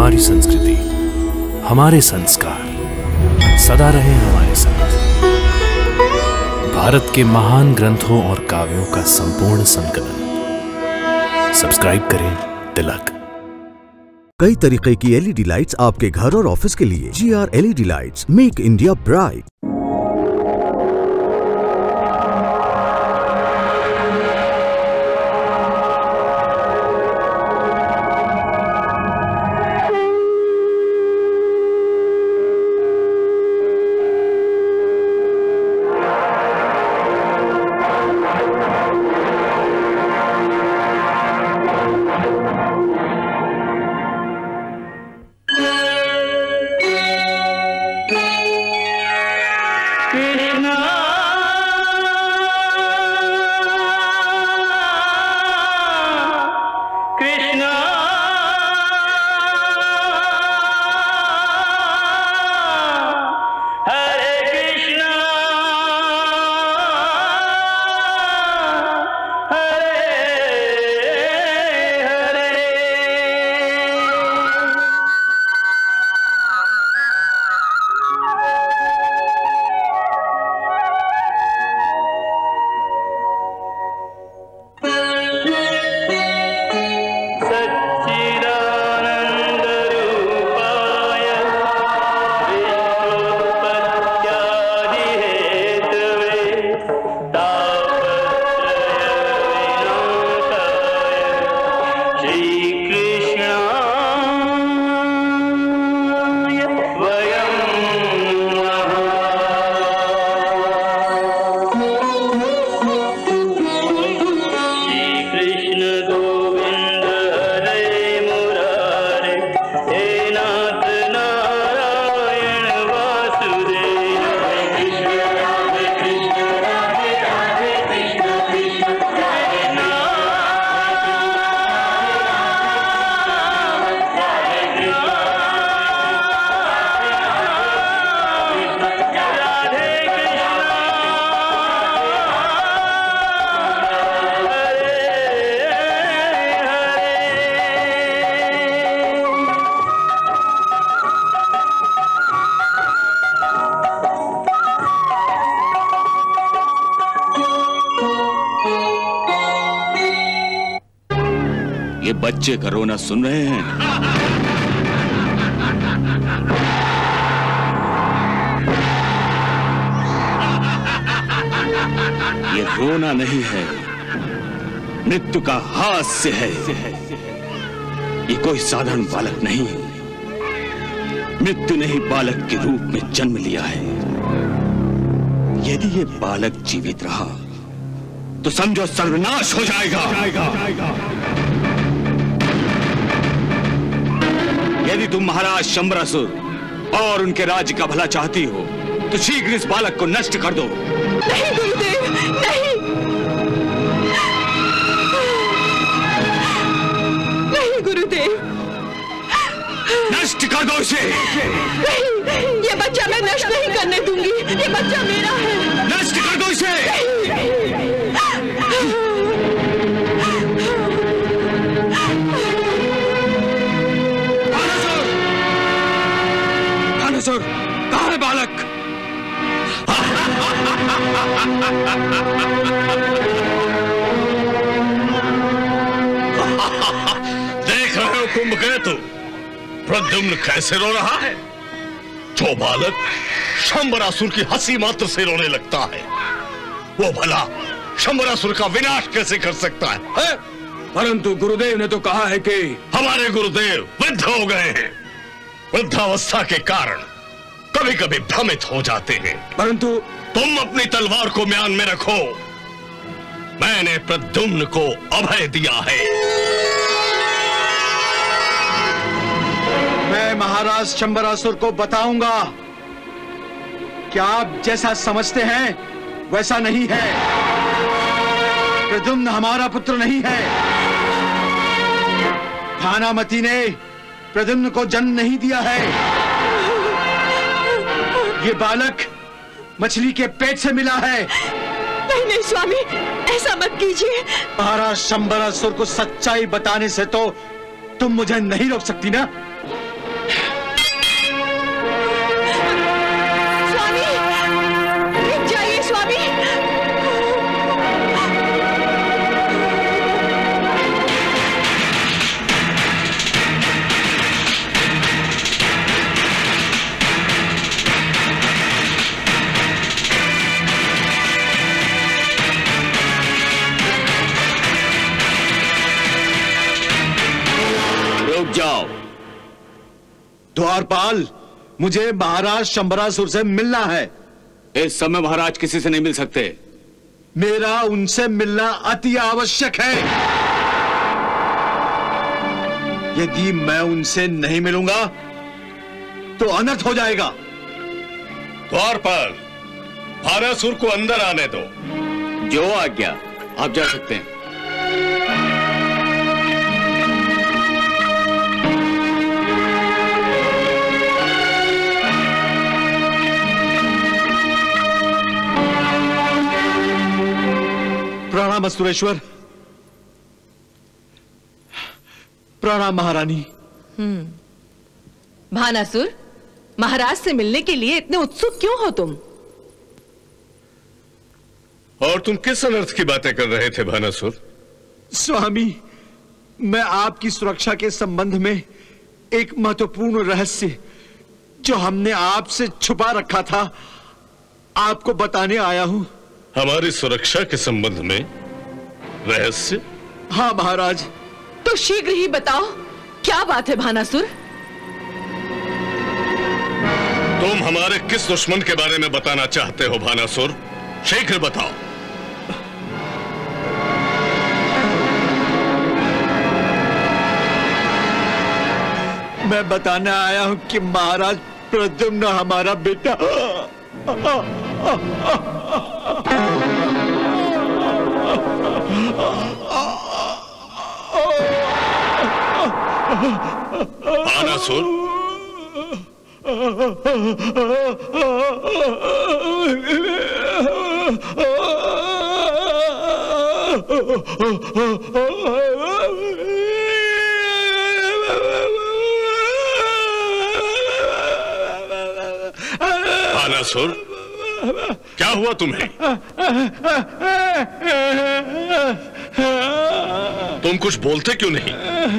हमारी संस्कृति, हमारे संस्कार सदा रहे हमारे साथ। भारत के महान ग्रंथों और काव्यों का संपूर्ण संकलन। सब्सक्राइब करें तिलक। कई तरीके की एलईडी लाइट्स आपके घर और ऑफिस के लिए। GR LED lights, make India bright. बच्चे का रोना सुन रहे हैं? ये रोना नहीं है, मृत्यु का हास्य है। ये कोई साधारण बालक नहीं, मृत्यु ने ही बालक के रूप में जन्म लिया है। यदि ये बालक जीवित रहा तो समझो सर्वनाश हो जाएगा। यदि तुम महाराज शंबरासुर और उनके राज्य का भला चाहती हो तो शीघ्र इस बालक को नष्ट कर दो। नहीं गुरुदेव, नहीं, नहीं गुरुदेव, नष्ट कर दो इसे। नहीं, ये बच्चा मैं नष्ट नहीं करने दूंगी। ये बच्चा मेरा है। नष्ट कर दो इसे। कहाँ है बालक? देख रहे हो कुंभकेतु, प्रद्युम्न कैसे रो रहा है। जो बालक शंबरासुर की हंसी मात्र से रोने लगता है, वो भला शंबरासुर का विनाश कैसे कर सकता है? परंतु गुरुदेव ने तो कहा है कि हमारे गुरुदेव वृद्ध हो गए हैं। वृद्धावस्था के कारण कभी कभी भ्रमित हो जाते हैं। परंतु तुम अपनी तलवार को म्यान में रखो। मैंने प्रद्युम्न को अभय दिया है। मैं महाराज शंबरासुर को बताऊंगा कि आप जैसा समझते हैं वैसा नहीं है। प्रद्युम्न हमारा पुत्र नहीं है। भानामती ने प्रद्युम्न को जन्म नहीं दिया है। ये बालक मछली के पेट से मिला है। नहीं नहीं स्वामी, ऐसा मत कीजिए। महाराज शंबरासुर को सच्चाई बताने से तो तुम मुझे नहीं रोक सकती ना। रुक जाओ। द्वारपाल, मुझे महाराज शंबरासुर से मिलना है। इस समय महाराज किसी से नहीं मिल सकते। मेरा उनसे मिलना अति आवश्यक है। यदि मैं उनसे नहीं मिलूंगा तो अनर्थ हो जाएगा। द्वारपाल, भानासुर को अंदर आने दो। जो आज्ञा, आप जा सकते हैं। प्रणाम असुरेश्वर। प्रणाम महारानी। भानासुर, महाराज से मिलने के लिए इतने उत्सुक क्यों हो तुम? और तुम किस अनर्थ की बातें कर रहे थे भानासुर? स्वामी, मैं आपकी सुरक्षा के संबंध में एक महत्वपूर्ण रहस्य जो हमने आपसे छुपा रखा था आपको बताने आया हूं। हमारी सुरक्षा के संबंध में रहस्य? हाँ महाराज। तो शीघ्र ही बताओ, क्या बात है भानासुर? तुम हमारे किस दुश्मन के बारे में बताना चाहते हो भानासुर? शीघ्र बताओ। मैं बताने आया हूं कि महाराज प्रद्युम्न हमारा बेटा भानासुर, भानासुर, क्या हुआ तुम्हें? तुम कुछ बोलते क्यों नहीं?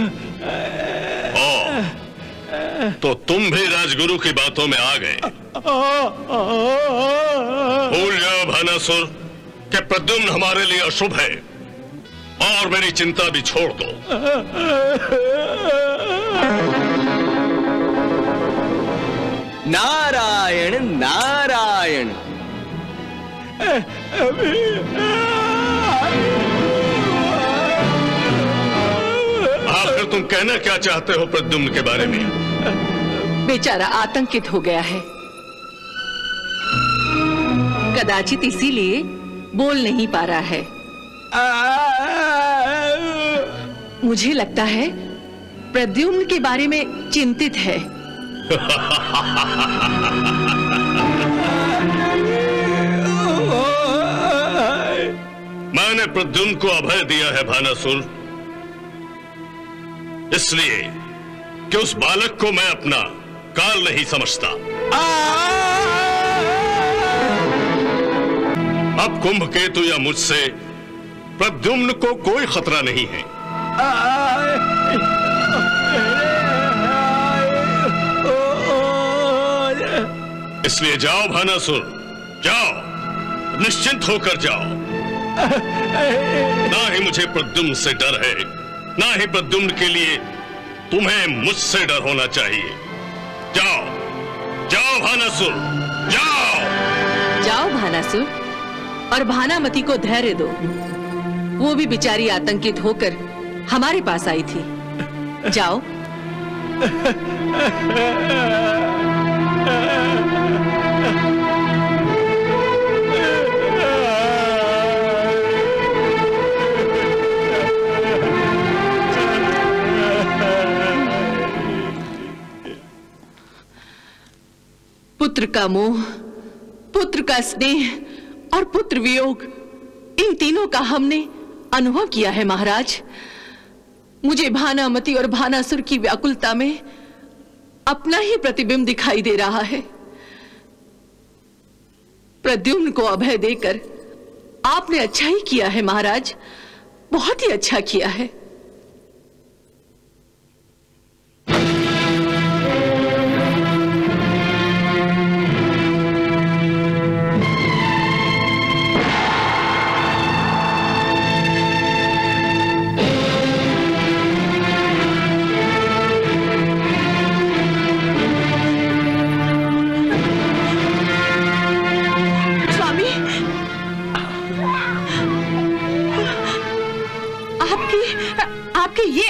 तो तुम भी राजगुरु की बातों में आ गए। भूल जाओ भानासुर कि प्रद्युम्न हमारे लिए अशुभ है और मेरी चिंता भी छोड़ दो। नारायण नारायण। आखिर तुम कहना क्या चाहते हो प्रद्युम्न के बारे में? बेचारा आतंकित हो गया है, कदाचित इसीलिए बोल नहीं पा रहा है। मुझे लगता है प्रद्युम्न के बारे में चिंतित है। मैंने प्रद्युम्न को अभय दिया है भानासुर, इसलिए कि उस बालक को मैं अपना काल नहीं समझता। अब कुंभकेतु या मुझसे प्रद्युम्न को कोई खतरा नहीं है। इसलिए जाओ भानासुर, जाओ, निश्चिंत होकर जाओ। ना ही मुझे प्रद्युम्न से डर है, ना ही प्रद्युम्न के लिए तुम्हें मुझसे डर होना चाहिए। जाओ, जाओ भानासुर, जाओ। जाओ भानासुर, और भानामती को धैर्य दो। वो भी बेचारी आतंकित होकर हमारे पास आई थी। जाओ। पुत्र का मोह, पुत्र का स्नेह और पुत्र वियोग, इन तीनों का हमने अनुभव किया है महाराज। मुझे भानामती और भानासुर की व्याकुलता में अपना ही प्रतिबिंब दिखाई दे रहा है। प्रद्युम्न को अभय देकर आपने अच्छा ही किया है महाराज, बहुत ही अच्छा किया है।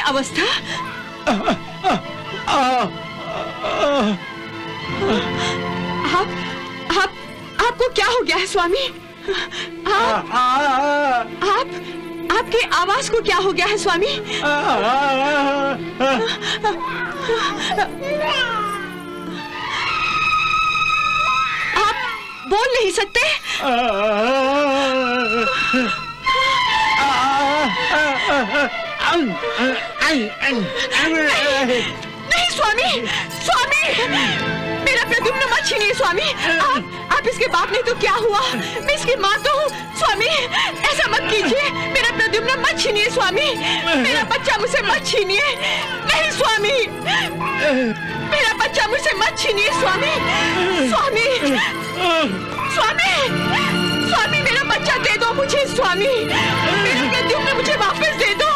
अवस्था? आपको क्या हो गया है स्वामी? आपकी आवाज को क्या हो गया है स्वामी? आप बोल नहीं सकते? नहीं स्वामी, स्वामी, मेरा प्रद्युम्न मत छीनिए स्वामी। आप इसके बाप नहीं तो क्या हुआ? मैं इसकी माँ तो हूँ स्वामी, ऐसा मत कीजिए। मेरा प्रद्युम्न मत छीनिए स्वामी, मेरा बच्चा मुझसे मत छीनिए। नहीं स्वामी, मेरा बच्चा मुझसे मत छीनिए स्वामी। स्वामी, स्वामी, स्वामी, मेरा बच्चा दे दो मुझे स्वामी। मेरा प्रद्युम्न मुझे वापस दे दो।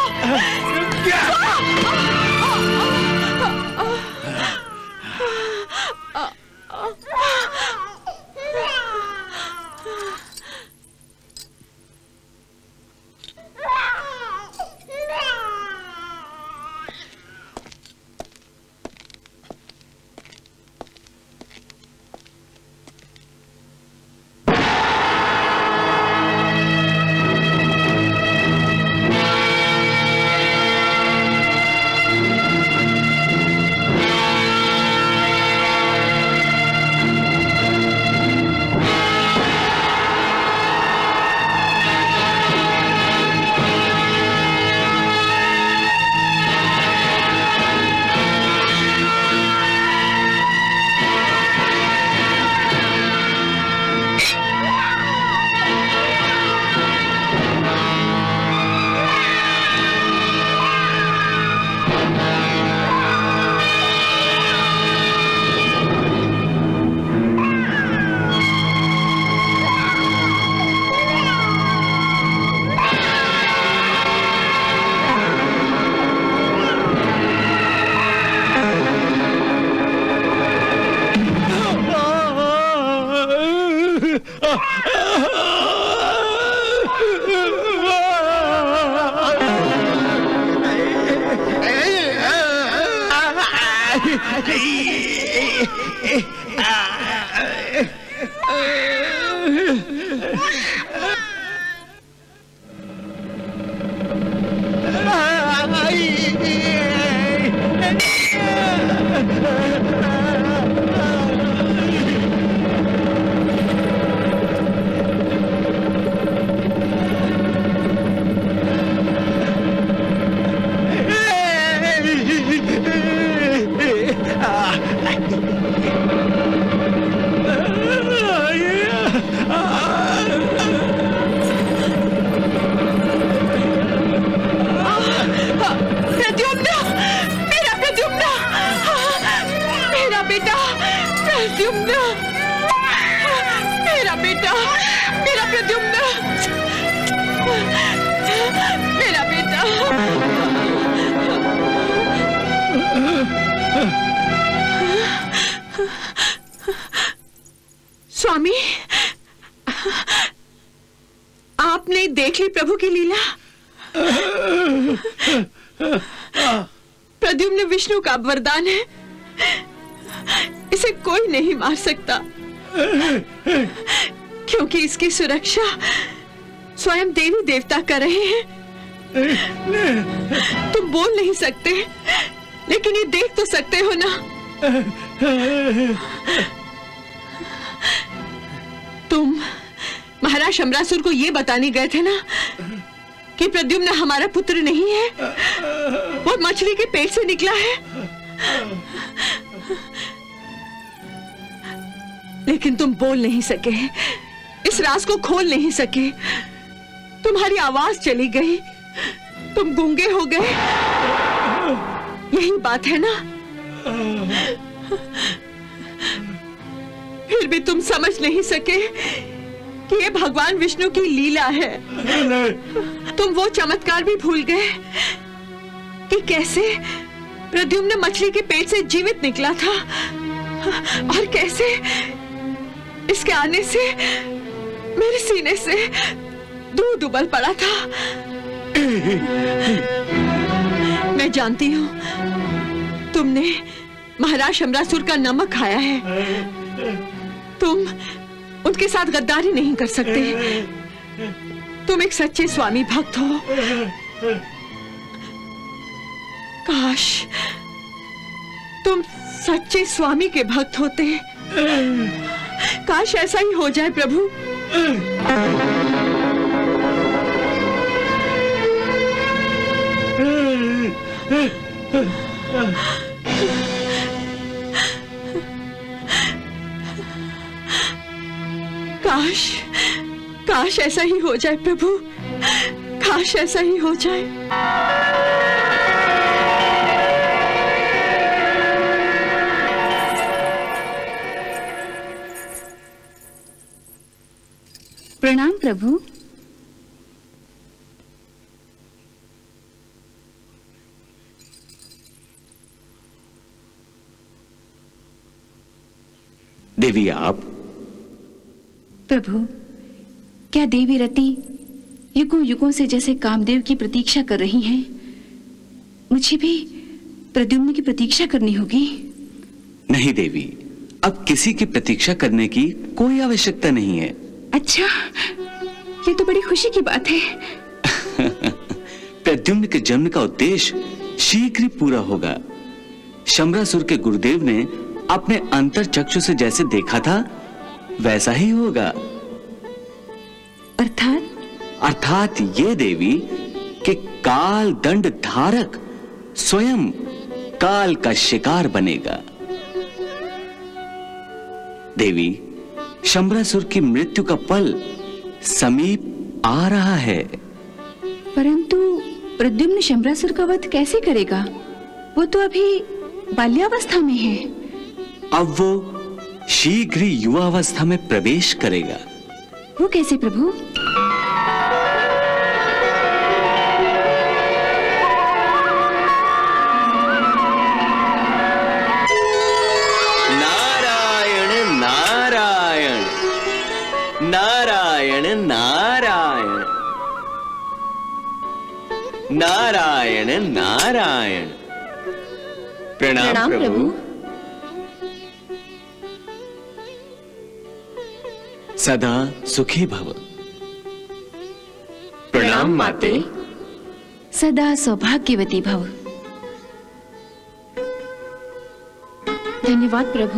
स्वामी, आपने देख ली प्रभु की लीला। प्रद्युम्न विष्णु का वरदान है, इसे कोई नहीं मार सकता, क्योंकि इसकी सुरक्षा स्वयं देवी देवता कर रहे हैं। तुम बोल नहीं सकते, लेकिन ये देख तो सकते हो ना। तुम महाराज शंबरासुर को ये बताने गए थे ना कि प्रद्युम्न हमारा पुत्र नहीं है, वो मछली के पेट से निकला है। लेकिन तुम बोल नहीं सके, इस राज को खोल नहीं सके। तुम्हारी आवाज चली गई, तुम गूंगे हो गए। यही बात है ना? फिर भी तुम समझ नहीं सके कि ये भगवान विष्णु की लीला है। तुम वो चमत्कार भी भूल गए कि कैसे प्रद्युम्न मछली के पेट से जीवित निकला था और कैसे इसके आने से मेरे सीने से दूध उबल पड़ा था। मैं जानती हूँ तुमने महाराज शंबरासुर का नमक खाया है। तुम उनके साथ गद्दारी नहीं कर सकते। तुम एक सच्चे स्वामी भक्त हो। काश तुम सच्चे स्वामी के भक्त होते। काश ऐसा ही हो जाए प्रभु। काश काश ऐसा ही हो जाए प्रभु। काश ऐसा ही हो जाए। प्रणाम प्रभु। देवी आप? प्रभु, क्या देवी रति युगों युगों से जैसे कामदेव की प्रतीक्षा कर रही हैं, मुझे भी प्रद्युम्न की प्रतीक्षा करनी होगी? नहीं देवी, अब किसी की प्रतीक्षा करने की कोई आवश्यकता नहीं है। अच्छा, ये तो बड़ी खुशी की बात है। प्रद्युम्न के जन्म का उद्देश्य शीघ्र ही पूरा होगा। शंबरासुर के गुरुदेव ने अपने अंतर चक्षु से जैसे देखा था वैसा ही होगा। अर्थात ये देवी कि काल दंड धारक स्वयं काल का शिकार बनेगा। देवी, शंबरासुर की मृत्यु का पल समीप आ रहा है। परंतु प्रद्युम्न शंबरासुर का वध कैसे करेगा? वो तो अभी बाल्यावस्था में है। अब वो शीघ्र ही युवावस्था में प्रवेश करेगा। वो कैसे प्रभु? नारायण नारायण नारायण नारायण नारायण नारायण। प्रणाम प्रभु। सदा सुखी भव। प्रणाम माते। सदा सौभाग्यवती भव। धन्यवाद प्रभु।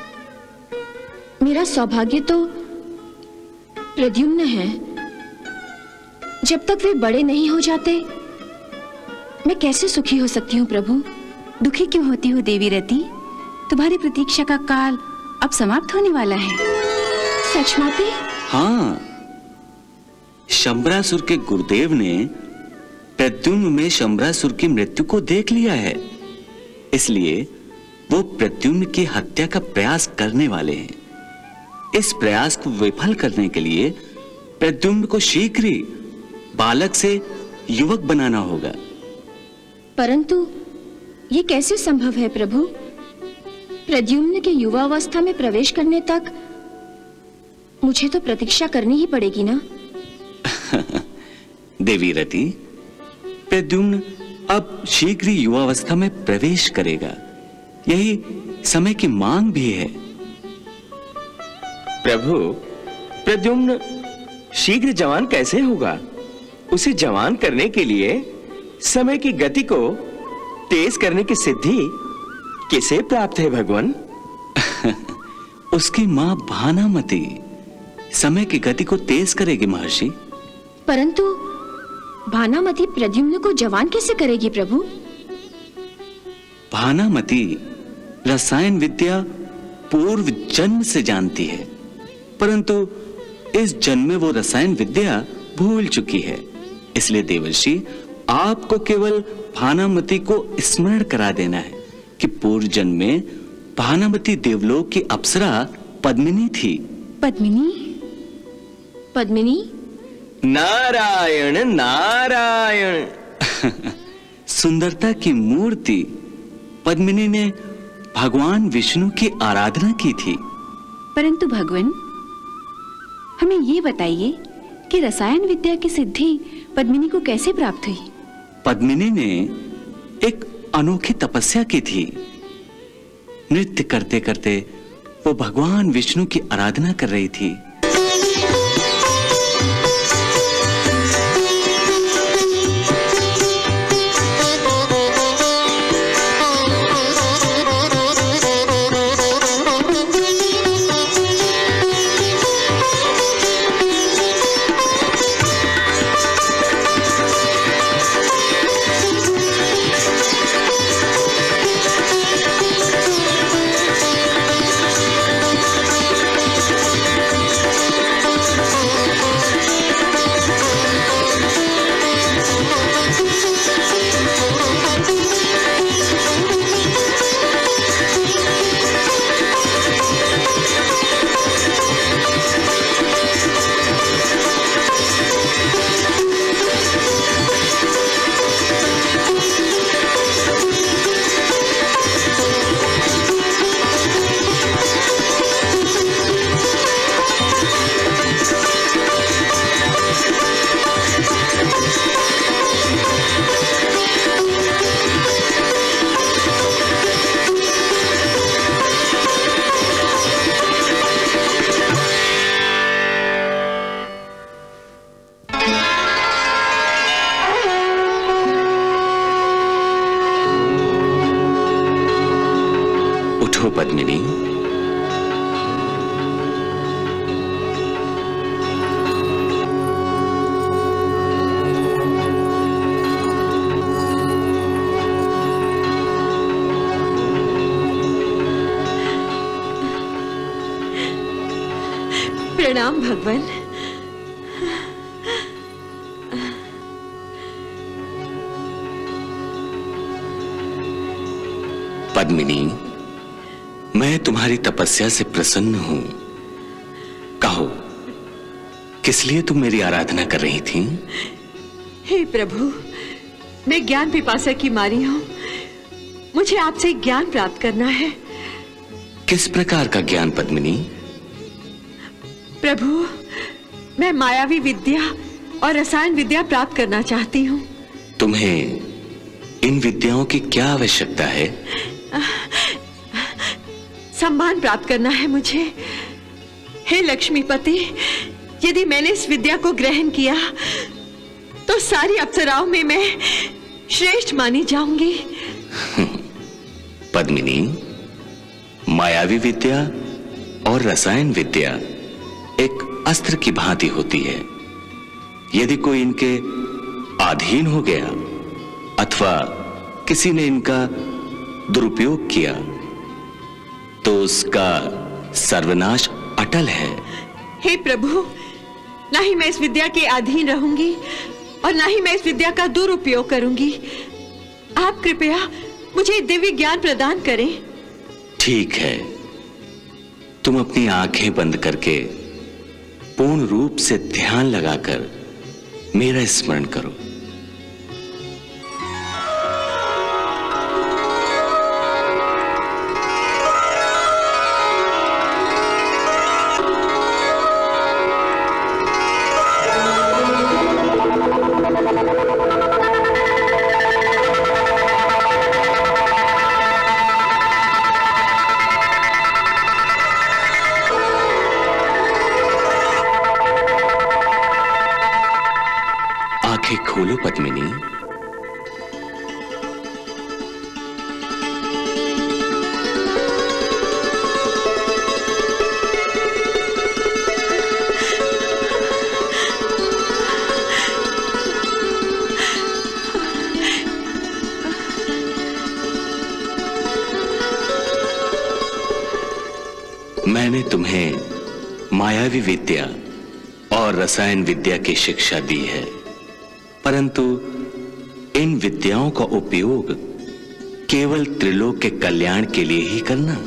मेरा सौभाग्य तो प्रद्युम्न है। जब तक वे बड़े नहीं हो जाते मैं कैसे सुखी हो सकती हूँ प्रभु? दुखी क्यों होती हो देवी रति? तुम्हारी प्रतीक्षा का काल अब समाप्त होने वाला है। सच माते? हाँ, शंबरासुर के गुरुदेव ने प्रद्युम्न में शंबरासुर की मृत्यु को देख लिया है, इसलिए वो प्रद्युम्न की हत्या का प्रयास करने वाले हैं। इस प्रयास को विफल करने के लिए प्रद्युम्न को शीघ्र ही बालक से युवक बनाना होगा। परंतु ये कैसे संभव है प्रभु? प्रद्युम्न के युवावस्था में प्रवेश करने तक मुझे तो प्रतीक्षा करनी ही पड़ेगी ना। देवी रति, प्रद्युम्न अब शीघ्र ही युवावस्था में प्रवेश करेगा। यही समय की मांग भी है। प्रभु, प्रद्युम्न शीघ्र जवान कैसे होगा? उसे जवान करने के लिए समय की गति को तेज करने की सिद्धि किसे प्राप्त है भगवान? उसकी मां भानामती समय की गति को तेज करेगी महर्षि। परंतु भानामती प्रद्युम्न को जवान कैसे करेगी प्रभु? भानामती रसायन विद्या पूर्व जन्म से जानती है, परंतु इस जन्म में वो रसायन विद्या भूल चुकी है। इसलिए देवर्षि, आपको केवल भानामती को स्मरण करा देना है कि पूर्व जन्म में भानामती देवलोक की अप्सरा पद्मिनी थी। पद्मिनी? पद्मिनी? नारायण नारायण। सुंदरता की मूर्ति पद्मिनी ने भगवान विष्णु की आराधना की थी। परंतु भगवान, हमें ये बताइए कि रसायन विद्या की सिद्धि पद्मिनी को कैसे प्राप्त हुई? पद्मिनी ने एक अनोखी तपस्या की थी। नृत्य करते करते वो भगवान विष्णु की आराधना कर रही थी। उठो पद्मिनी। प्रणाम भगवान। पद्मिनी, मैं तुम्हारी तपस्या से प्रसन्न हूं। कहो, किस लिए तुम मेरी आराधना कर रही थी? हे प्रभु, मैं ज्ञान पिपासा की मारी हूं। मुझे आपसे ज्ञान प्राप्त करना है। किस प्रकार का ज्ञान पद्मिनी? प्रभु, मैं मायावी विद्या और रसायन विद्या प्राप्त करना चाहती हूँ। तुम्हें इन विद्याओं की क्या आवश्यकता है? सम्मान प्राप्त करना है मुझे। हे लक्ष्मीपति, यदि मैंने इस विद्या को ग्रहण किया तो सारी अप्सराओं में मैं श्रेष्ठ मानी जाऊंगी। पद्मिनी, मायावी विद्या और रसायन विद्या एक अस्त्र की भांति होती है। यदि कोई इनके अधीन हो गया अथवा किसी ने इनका दुरुपयोग किया तो उसका सर्वनाश अटल है। हे प्रभु, ना ही मैं इस विद्या के अधीन रहूंगी और ना ही मैं इस विद्या का दुरुपयोग करूंगी। आप कृपया मुझे दिव्य ज्ञान प्रदान करें। ठीक है, तुम अपनी आंखें बंद करके पूर्ण रूप से ध्यान लगाकर मेरा स्मरण करो। आंखें खोलो पद्मिनी। मैंने तुम्हें मायावी विद्या और रसायन विद्या की शिक्षा दी है, परंतु इन विद्याओं का उपयोग केवल त्रिलोक के कल्याण के लिए ही करना।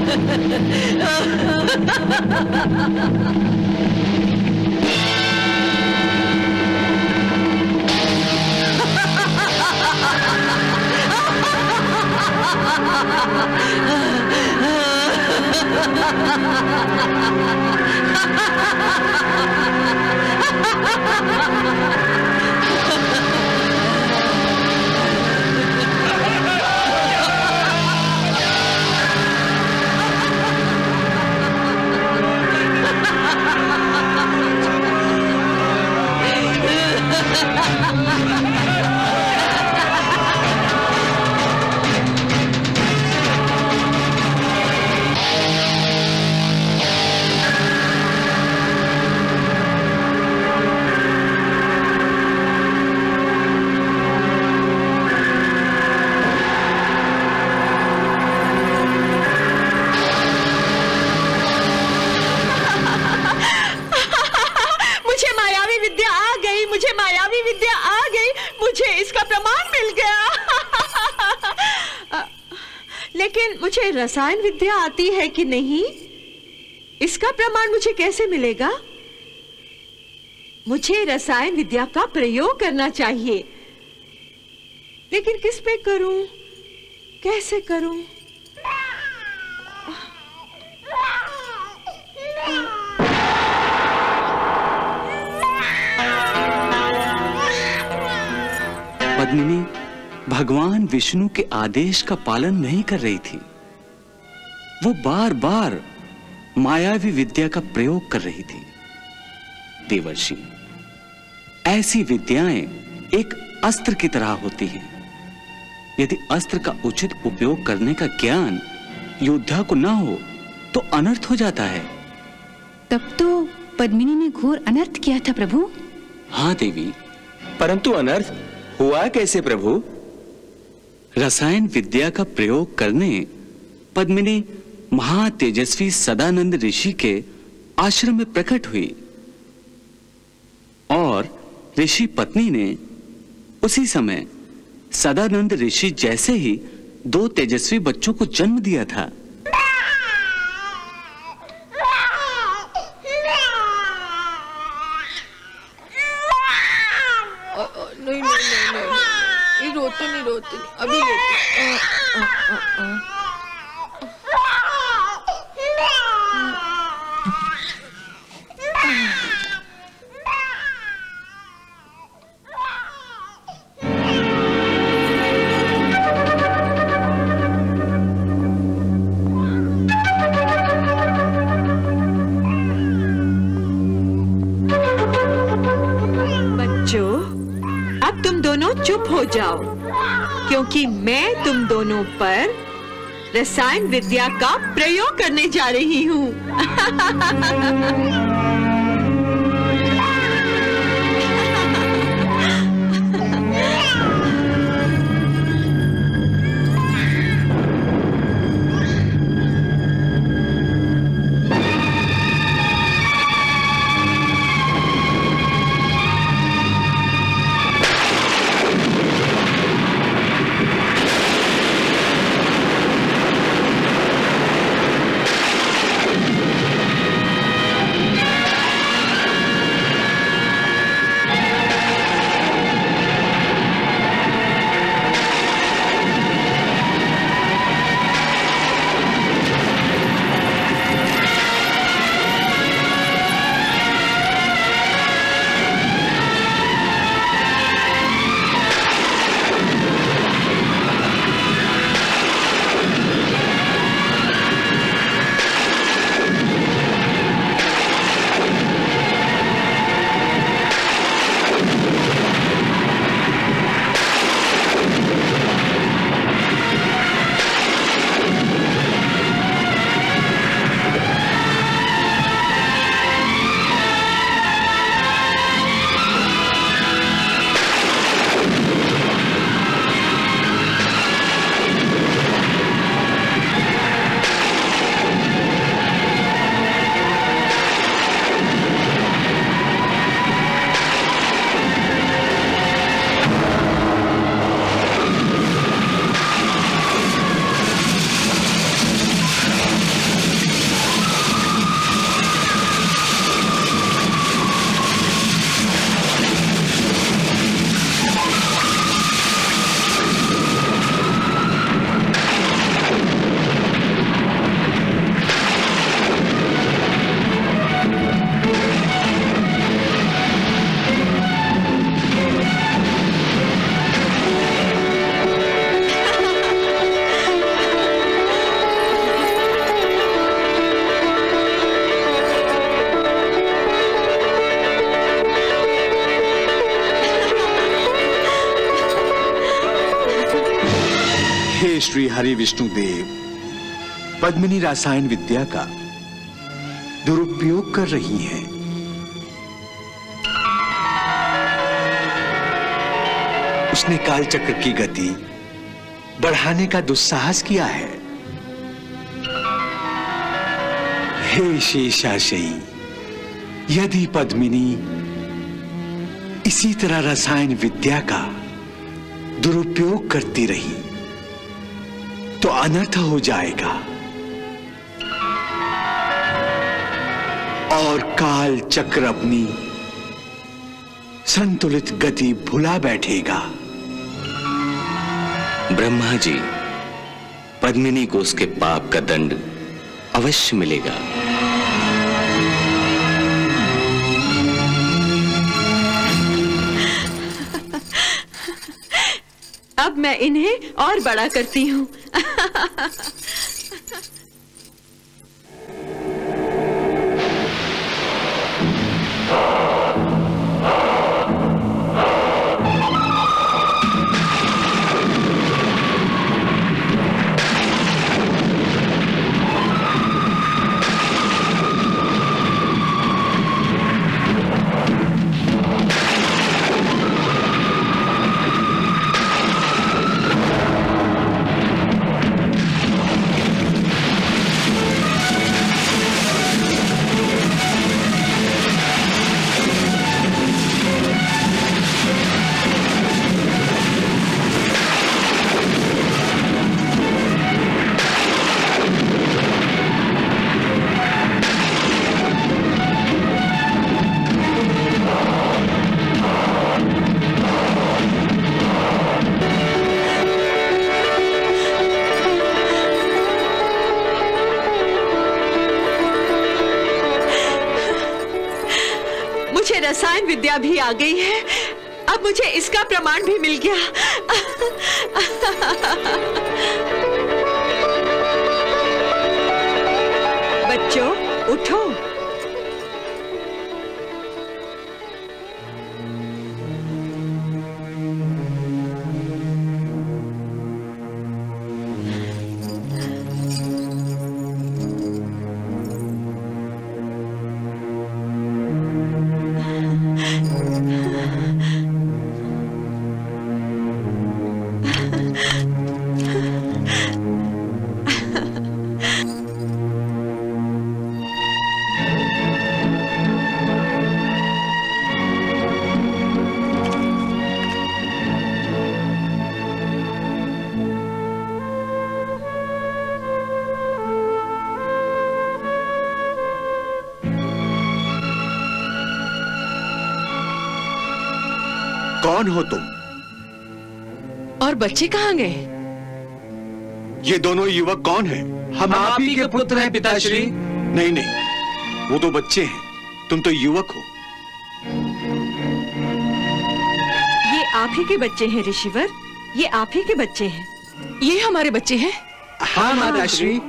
मुझे रसायन विद्या आती है कि नहीं, इसका प्रमाण मुझे कैसे मिलेगा? मुझे रसायन विद्या का प्रयोग करना चाहिए, लेकिन किस पे करूं, कैसे करूं? पद्मिनी भगवान विष्णु के आदेश का पालन नहीं कर रही थी। वो बार बार मायावी विद्या का प्रयोग कर रही थी। देवर्षि, ऐसी विद्याएं एक अस्त्र की तरह होती हैं। यदि अस्त्र का उचित उपयोग करने का ज्ञान योद्धा को ना हो तो अनर्थ हो जाता है। तब तो पद्मिनी ने घोर अनर्थ किया था प्रभु। हाँ देवी। परंतु अनर्थ हुआ कैसे प्रभु? रसायन विद्या का प्रयोग करने पद्मिनी महातेजस्वी सदानंद ऋषि के आश्रम में प्रकट हुई और ऋषि पत्नी ने उसी समय सदानंद ऋषि जैसे ही 2 तेजस्वी बच्चों को जन्म दिया था। नहीं, रोते नहीं, अभी लेते। अब तुम दोनों चुप हो जाओ, क्योंकि मैं तुम दोनों पर रसायन विद्या का प्रयोग करने जा रही हूँ। हे श्री हरि विष्णु देव, पद्मिनी रसायन विद्या का दुरुपयोग कर रही हैं। उसने कालचक्र की गति बढ़ाने का दुस्साहस किया है। हे शेषाशयी, यदि पद्मिनी इसी तरह रसायन विद्या का दुरुपयोग करती रही तो अनर्थ हो जाएगा और काल चक्र अपनी संतुलित गति भुला बैठेगा। ब्रह्मा जी, पद्मिनी को उसके पाप का दंड अवश्य मिलेगा। अब मैं इन्हें और बड़ा करती हूँ। रसायन विद्या भी आ गई है। अब मुझे इसका प्रमाण भी मिल गया। बच्चों, उठो। कौन हो तुम? और बच्चे कहाँ गए? ये दोनों युवक कौन हैं? हम आप ही के पुत्र हैं पिताश्री। नहीं नहीं, वो तो बच्चे हैं, तुम तो युवक हो। ये आप ही के बच्चे हैं ऋषिवर, ये आप ही के बच्चे हैं। ये हमारे बच्चे हैं? हाँ माताश्री।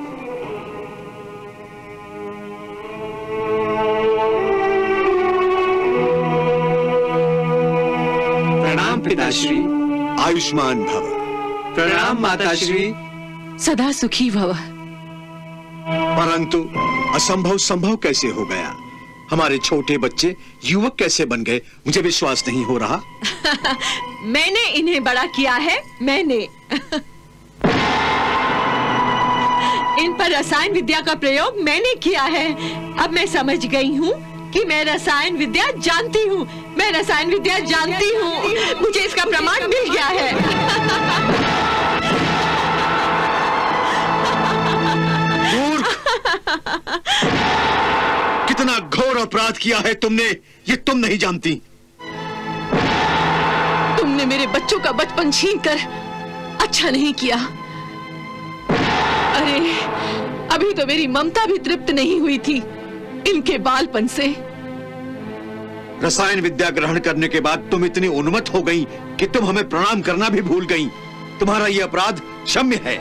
प्रणाम पिताश्री। आयुष्मान भव। प्रणाम माताश्री। सदा सुखी भव। परंतु असंभव संभव कैसे हो गया? हमारे छोटे बच्चे युवक कैसे बन गए? मुझे विश्वास नहीं हो रहा। मैंने इन्हें बड़ा किया है, मैंने। इन पर रसायन विद्या का प्रयोग मैंने किया है। अब मैं समझ गई हूँ कि मैं रसायन विद्या जानती हूँ। मैं रसायन विद्या जानती हूँ। मुझे इसका प्रमाण मिल गया है। कितना घोर अपराध किया है तुमने, ये तुम नहीं जानती। तुमने मेरे बच्चों का बचपन छीनकर अच्छा नहीं किया। अरे, अभी तो मेरी ममता भी तृप्त नहीं हुई थी इनके बालपन से। रसायन विद्या ग्रहण करने के बाद तुम इतनी उन्मत्त हो गई कि तुम हमें प्रणाम करना भी भूल गई। तुम्हारा यह अपराध क्षम्य है,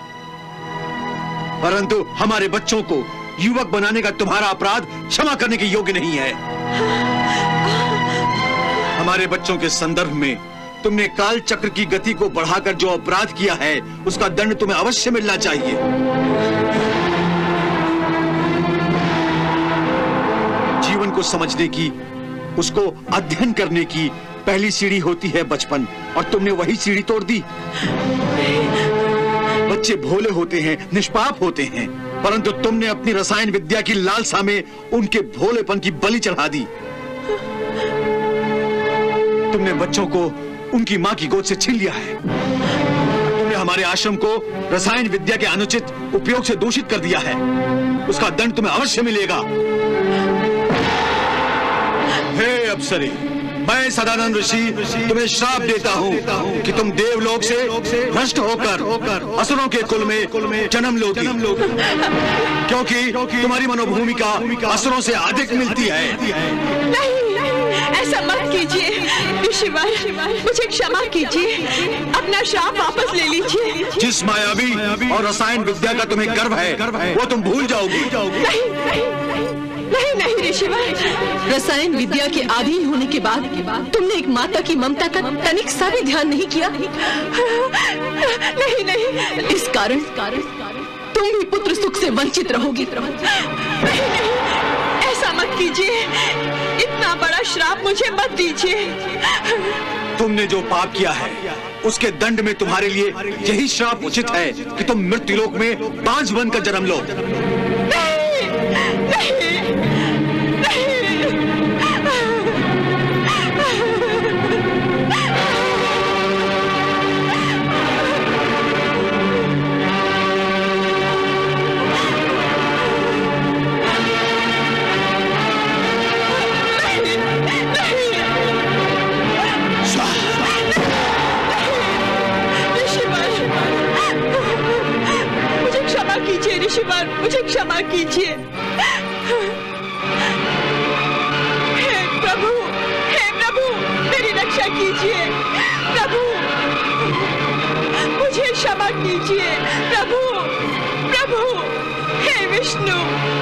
परंतु हमारे बच्चों को युवक बनाने का तुम्हारा अपराध क्षमा करने के योग्य नहीं है। हमारे बच्चों के संदर्भ में तुमने काल चक्र की गति को बढ़ाकर जो अपराध किया है उसका दंड तुम्हें अवश्य मिलना चाहिए। जीवन को समझने की, उसको अध्ययन करने की पहली सीढ़ी होती है बचपन, और तुमने वही सीढ़ी तोड़ दी। बच्चे भोले होते हैं, निष्पाप होते हैं, परंतु तुमने अपनी रसायन विद्या की लालसा में उनके भोलेपन की बलि चढ़ा दी। तुमने बच्चों को उनकी मां की गोद से छीन लिया है। तुमने हमारे आश्रम को रसायन विद्या के अनुचित उपयोग से दूषित कर दिया है। उसका दंड तुम्हें अवश्य मिलेगा। हे अप्सरी, मैं सदानंद ऋषि तुम्हें श्राप देता हूँ कि तुम देवलोक से भ्रष्ट होकर असुरों के कुल में जन्म लोगी, क्योंकि तुम्हारी मनोभूमिका असुरों से अधिक मिलती है। नहीं, ऐसा मत कीजिए ऋषिवर, मुझे क्षमा कीजिए, अपना श्राप वापस ले लीजिए। जिस मायावी और रसायन विद्या का तुम्हें गर्व है वो तुम भूल जाओगी। नहीं नहीं ऋषिवर, रसायन विद्या के अधीन होने के बाद तुमने एक माता की ममता का तनिक सा भी ध्यान नहीं किया। नहीं नहीं, इस कारण तुम भी पुत्र सुख से वंचित रहोगी। नहीं, ऐसा मत कीजिए, इतना बड़ा श्राप मुझे मत दीजिए। तुमने जो पाप किया है उसके दंड में तुम्हारे लिए यही श्राप उचित है कि तुम मृत्युलोक में बांझ बनकर जन्म लो। ऋषिवर, मुझे क्षमा कीजिए। हे प्रभु, मेरी रक्षा कीजिए। प्रभु, मुझे क्षमा कीजिए। प्रभु, हे विष्णु।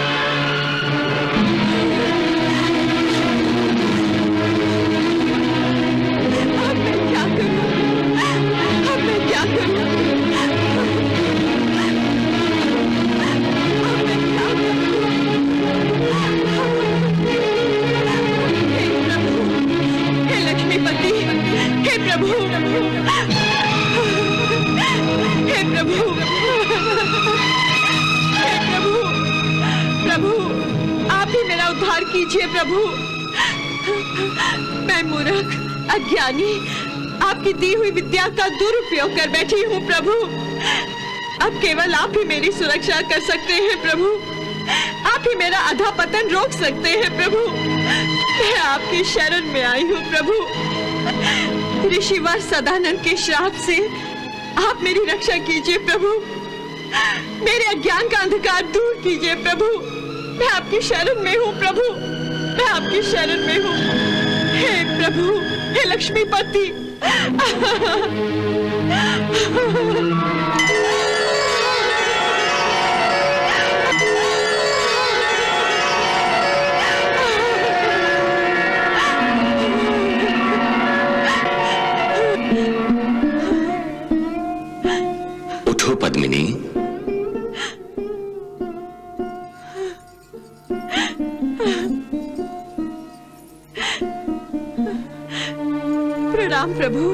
अब मैं क्या करूं? प्रभु, आप ही मेरा उद्धार कीजिए। प्रभु, मैं मूर्ख, अज्ञानी, आपकी दी हुई विद्या का दुरुपयोग कर बैठी हूँ। प्रभु, अब केवल आप ही मेरी सुरक्षा कर सकते हैं। प्रभु, आप ही मेरा अधःपतन रोक सकते हैं। प्रभु, मैं आपकी शरण में आई हूँ। प्रभु, ऋषिवर सदानंद के श्राप से आप मेरी रक्षा कीजिए। प्रभु, मेरे अज्ञान का अंधकार दूर कीजिए। प्रभु, मैं आपकी शरण में हूँ। प्रभु, मैं आपकी शरण में हूँ। हे प्रभु, हे लक्ष्मीपति। उठो पद्मिनी। प्रणाम प्रभु।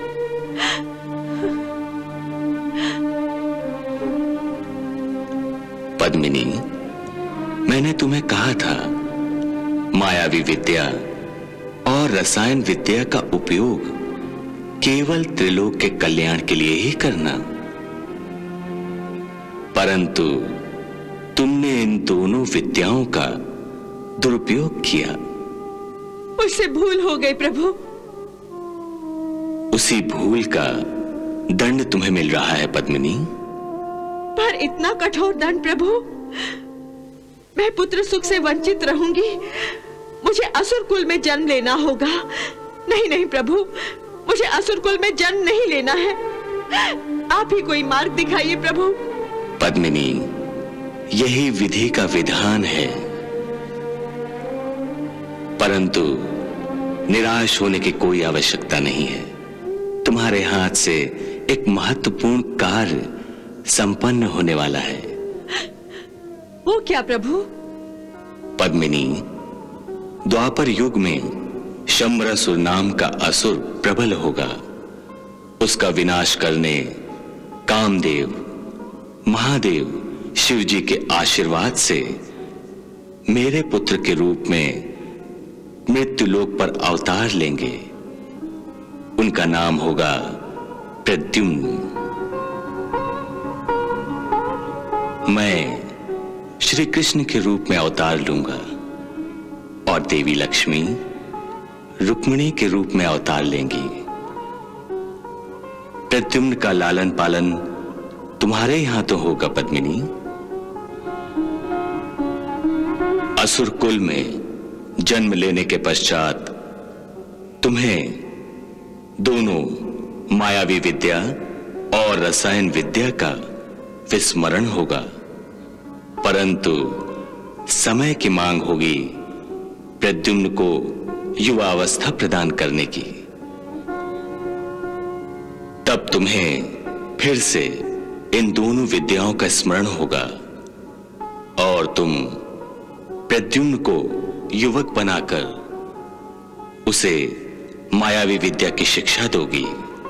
पद्मिनी, मैंने तुम्हें कहा था मायावी विद्या और रसायन विद्या का उपयोग केवल त्रिलोक के कल्याण के लिए ही करना, परंतु तुमने इन दोनों विद्याओं का दुरुपयोग किया। मुझसे भूल हो गई प्रभु। उसी भूल का दंड तुम्हें मिल रहा है पद्मिनी। पर इतना कठोर दंड प्रभु, मैं पुत्र सुख से वंचित रहूंगी। मुझे असुर कुल में जन्म लेना होगा। नहीं नहीं प्रभु, मुझे असुर कुल में जन्म नहीं लेना है। आप ही कोई मार्ग दिखाइए प्रभु। पद्मिनी, यही विधि का विधान है, परंतु निराश होने की कोई आवश्यकता नहीं है। तुम्हारे हाथ से एक महत्वपूर्ण कार्य संपन्न होने वाला है। वो क्या प्रभु? पद्मिनी, द्वापर युग में शंबरासुर नाम का असुर प्रबल होगा। उसका विनाश करने कामदेव, महादेव शिव जी के आशीर्वाद से मेरे पुत्र के रूप में मृत्युलोक पर अवतार लेंगे। उनका नाम होगा प्रद्युम्न। मैं श्री कृष्ण के रूप में अवतार लूंगा और देवी लक्ष्मी रुक्मिणी के रूप में अवतार लेंगी। प्रद्युम्न का लालन पालन तुम्हारे यहां तो होगा पद्मिनी। असुर कुल में जन्म लेने के पश्चात तुम्हें दोनों मायावी विद्या और रसायन विद्या का विस्मरण होगा, परंतु समय की मांग होगी प्रद्युम्न को युवावस्था प्रदान करने की। तब तुम्हें फिर से इन दोनों विद्याओं का स्मरण होगा और तुम प्रद्युम्न को युवक बनाकर उसे मायावी विद्या की शिक्षा दोगी।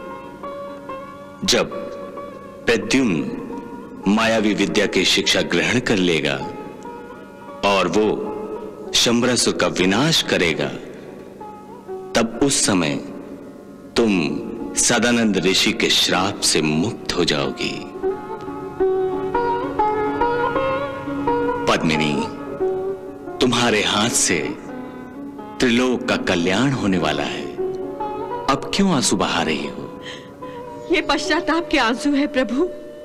जब प्रद्युम्न मायावी विद्या की शिक्षा ग्रहण कर लेगा और वो शंबरासुर का विनाश करेगा, तब उस समय तुम सदानंद ऋषि के श्राप से मुक्त हो जाओगी। पद्मिनी, तुम्हारे हाथ से त्रिलोक का कल्याण होने वाला है। अब क्यों आंसू बहा रही हो? ये पश्चाताप के आंसू है प्रभु।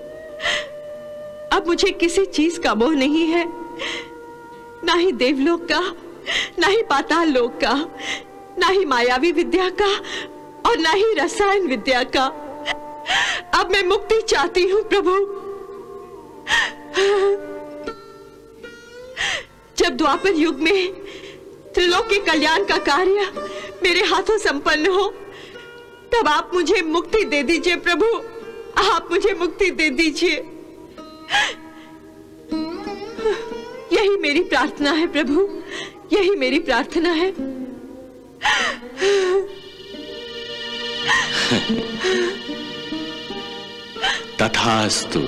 अब मुझे किसी चीज का मोह नहीं है, ना ही देवलोक का, ना ही पाताल लोक का, ना ही मायावी विद्या का और ना ही रसायन विद्या का। अब मैं मुक्ति चाहती हूँ प्रभु। जब द्वापर युग में त्रिलोक के कल्याण का कार्य मेरे हाथों संपन्न हो, तब आप मुझे मुक्ति दे दीजिए प्रभु। आप मुझे मुक्ति दे दीजिए। यही मेरी प्रार्थना है प्रभु, यही मेरी प्रार्थना है। तथास्तु।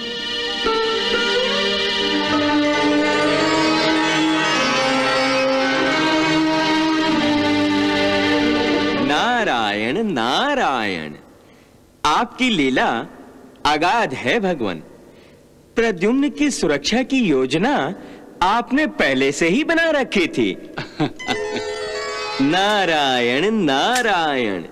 नारायण नारायण, आपकी लीला अगाध है भगवान। प्रद्युम्न की सुरक्षा की योजना आपने पहले से ही बना रखी थी। नारायण नारायण।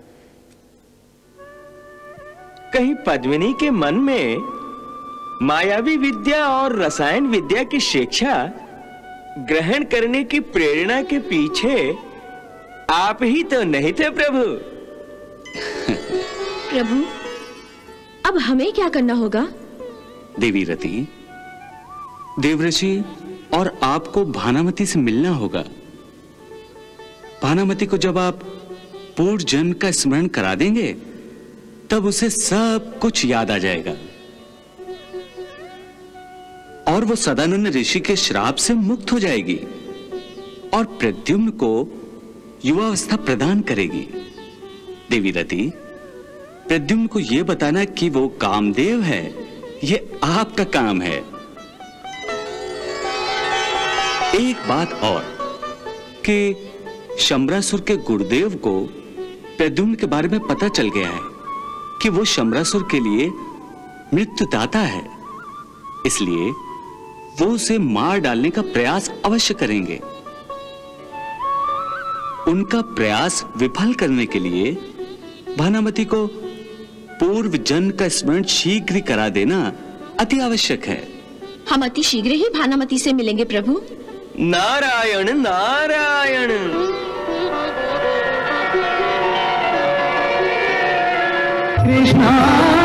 कहीं पद्मिनी के मन में मायावी विद्या और रसायन विद्या की शिक्षा ग्रहण करने की प्रेरणा के पीछे आप ही तो नहीं थे प्रभु? प्रभु, अब हमें क्या करना होगा? देवी रति, देवऋषि और आपको भानामती से मिलना होगा। भानामती को जब आप पूर्व जन्म का स्मरण करा देंगे, तब उसे सब कुछ याद आ जाएगा और वो सदानंद ऋषि के श्राप से मुक्त हो जाएगी और प्रद्युम्न को युवावस्था प्रदान करेगी। देवी रति, प्रद्युम्न को यह बताना कि वो कामदेव है, ये आपका काम है। एक बात और कि शंबरासुर के गुरुदेव को प्रद्युम्न के बारे में पता चल गया है कि वो शंबरासुर के लिए मृत्युदाता है, इसलिए वो उसे मार डालने का प्रयास अवश्य करेंगे। उनका प्रयास विफल करने के लिए भानामती को पूर्व जन्म का स्मरण शीघ्र ही करा देना अति आवश्यक है। हम अति शीघ्र ही भानामती से मिलेंगे प्रभु। नारायण नारायण। कृष्णा